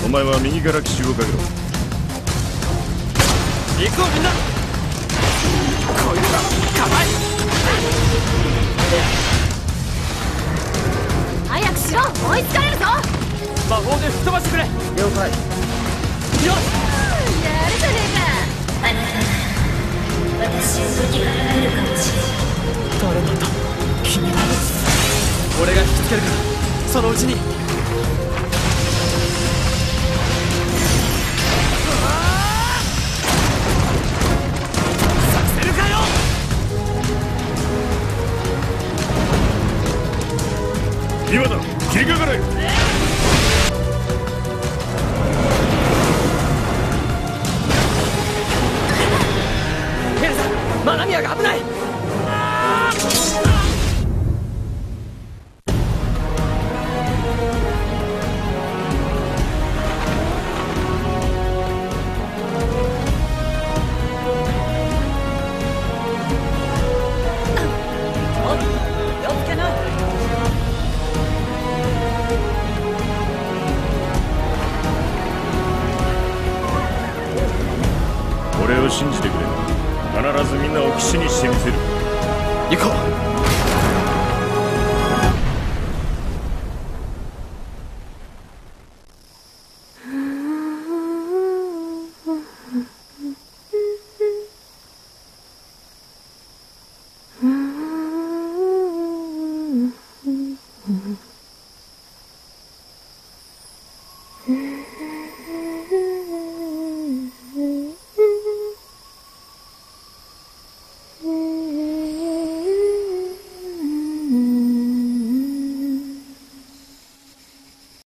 お前は右から奇襲をかけろ。 行こうみんな。こいつだ、構え。 早くしろ、追いつかれるぞ。 魔法で吹っ飛ばしてくれ。了解。よし、 やるじゃねえか。 あなたなら私を解き放えるかもしれない。 誰なんだ君は。俺が引きつけるから、そのうちに。させるかよ。 今だ、切りかかれ。 エルサ、マナミアが危ない。 俺を信じてくれ。必ずみんなを騎士にしてみせる。 行こう。